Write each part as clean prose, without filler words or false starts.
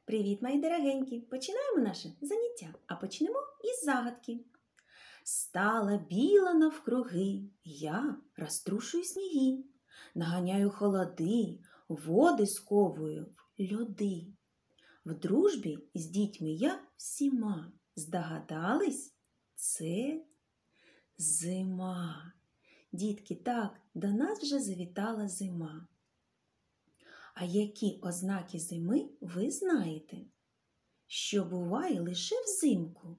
Привіт, мої дорогенькі! Починаємо наше заняття, а почнемо із загадки. Стала біла навкруги, я розтрушую сніги, наганяю холоди, води сковую в льоди. В дружбі з дітьми я всіма. Здогадались? Це зима. Дітки, так, до нас вже завітала зима. А які ознаки зими ви знаєте? Що буває лише взимку?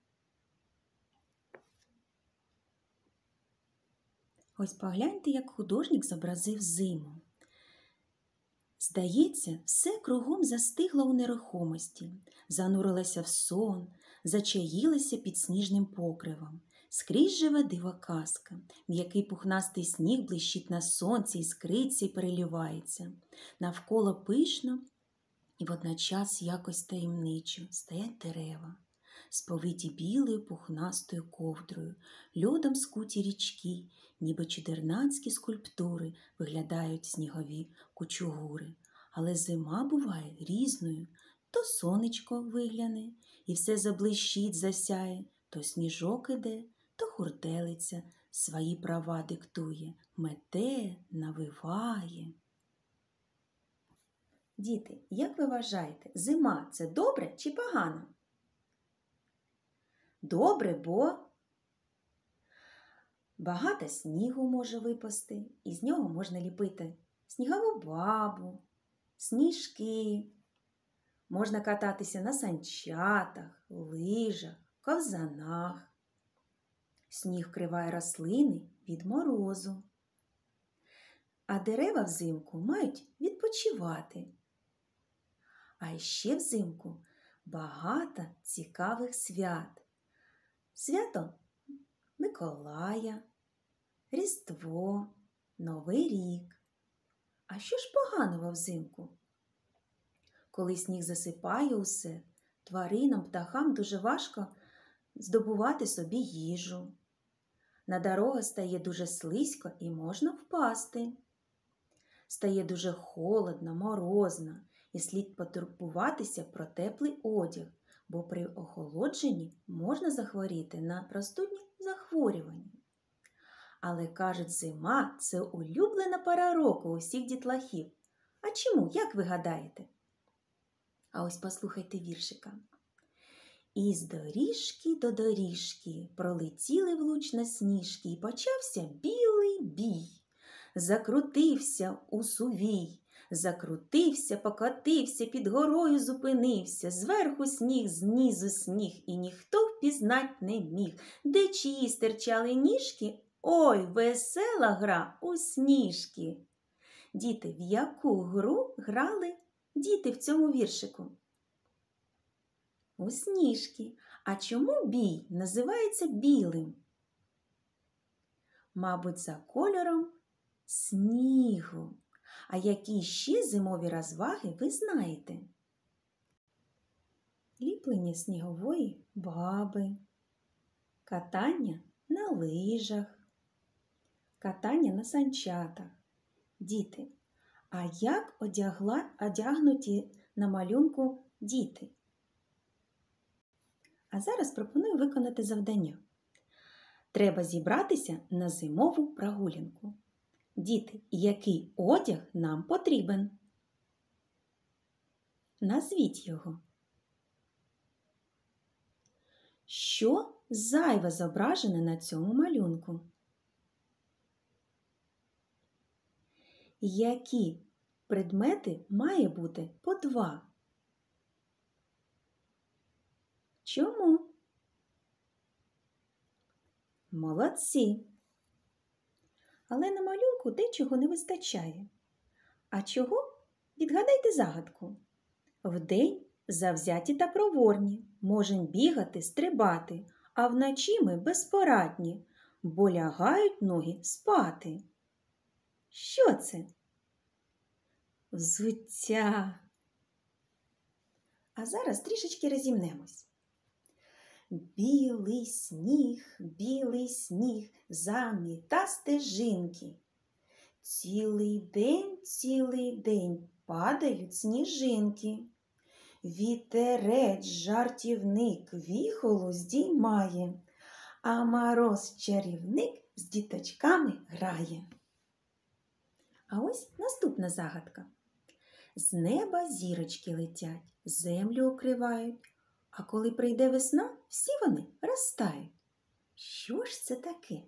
Ось погляньте, як художник зобразив зиму. Здається, все кругом застигло у нерухомості, занурилося в сон, зачаїлося під сніжним покривом. Скрізь живе дива казка, м'який пухнастий сніг блищить на сонці, іскриться й переливається. Навколо пишно і водночас якось таємничо стоять дерева, сповиті білою пухнастою ковдрою, льодом скуті річки, ніби чудернацькі скульптури виглядають снігові кучугури. Але зима буває різною. То сонечко вигляне, і все заблищить, засяє, то сніжок іде, то хуртелиця свої права диктує, мете, навиває. Діти, як ви вважаєте, зима – це добре чи погано? Добре, бо багато снігу може випасти, і з нього можна ліпити снігову бабу, сніжки. Можна кататися на санчатах, лижах, ковзанах. Сніг вкриває рослини від морозу. А дерева взимку мають відпочивати. А ще взимку багато цікавих свят. Свято Миколая, Різдво, Новий рік. А що ж поганого взимку? Коли сніг засипає усе, тваринам, птахам дуже важко здобувати собі їжу. На дорогах стає дуже слизько і можна впасти. Стає дуже холодно, морозно, і слід потурбуватися про теплий одяг, бо при охолодженні можна захворіти на простудні захворювання. Але, кажуть, зима – це улюблена пора року у всіх дітлахів. А чому, як ви гадаєте? А ось послухайте віршика. Із доріжки до доріжки пролетіли влучно сніжки, і почався білий бій. Закрутився у сувій, закрутився, покотився, під горою зупинився, зверху сніг, знизу сніг, і ніхто впізнать не міг. Де чиї стирчали ніжки? Ой, весела гра у сніжки! Діти, в яку гру грали діти в цьому віршику? У сніжки. А чому бій називається білим? Мабуть, за кольором снігу. А які ще зимові розваги ви знаєте? Ліплення снігової баби, катання на лижах, катання на санчатах. Діти, а як одягнуті на малюнку діти? А зараз пропоную виконати завдання. Треба зібратися на зимову прогулянку. Діти, який одяг нам потрібен? Назвіть його. Що зайве зображене на цьому малюнку? Які предмети має бути по 2? Чому? Молодці! Але на малюнку дечого не вистачає. А чого? Відгадайте загадку. Вдень завзяті та проворні, можем бігати, стрибати, а вночі ми безпорадні, бо лягають ноги спати. Що це? Взуття. А зараз трішечки розімнемось. Білий сніг, заміта стежинки. Цілий день падають сніжинки. Вітерець жартівник віхолу здіймає, а мороз чарівник з діточками грає. А ось наступна загадка. З неба зірочки летять, землю укривають, а коли прийде весна, всі вони розтають. Що ж це таке?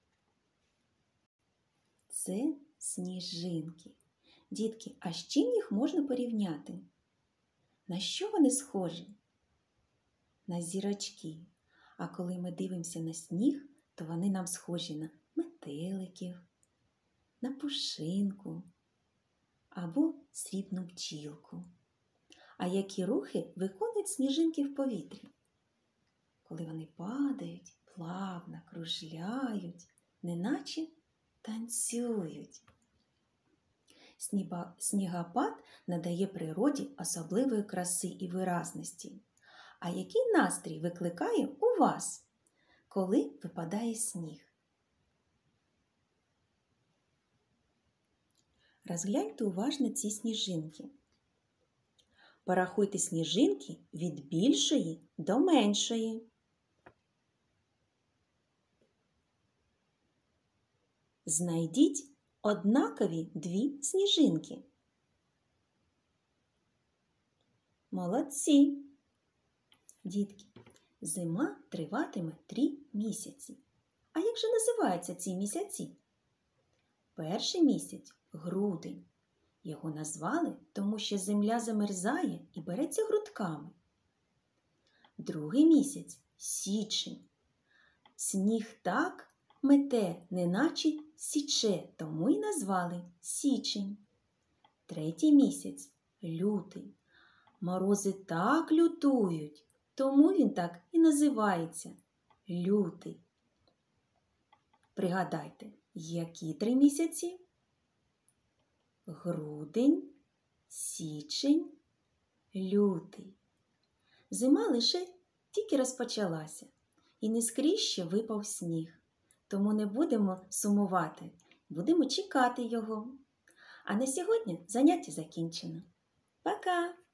Це сніжинки. Дітки, а з чим їх можна порівняти? На що вони схожі? На зірочки. А коли ми дивимося на сніг, то вони нам схожі на метеликів, на пушинку або срібну бджілку. А які рухи виконують сніжинки в повітрі? Коли вони падають, плавно кружляють, неначе танцюють. Снігопад надає природі особливої краси і виразності. А який настрій викликає у вас, коли випадає сніг? Розгляньте уважно ці сніжинки. Порахуйте сніжинки від більшої до меншої. Знайдіть однакові дві сніжинки. Молодці! Дітки, зима триватиме 3 місяці. А як же називаються ці місяці? Перший місяць – грудень. Його назвали, тому що земля замерзає і береться грудками. Другий місяць – січень. Сніг так мете, неначе січе, тому й назвали січень. Третій місяць – лютий. Морози так лютують, тому він так і називається – лютий. Пригадайте, які 3 місяці? Грудень, січень, лютий. Зима лише тільки розпочалася, і не скрізь ще випав сніг. Тому не будемо сумувати, будемо чекати його. А на сьогодні заняття закінчено. Пока!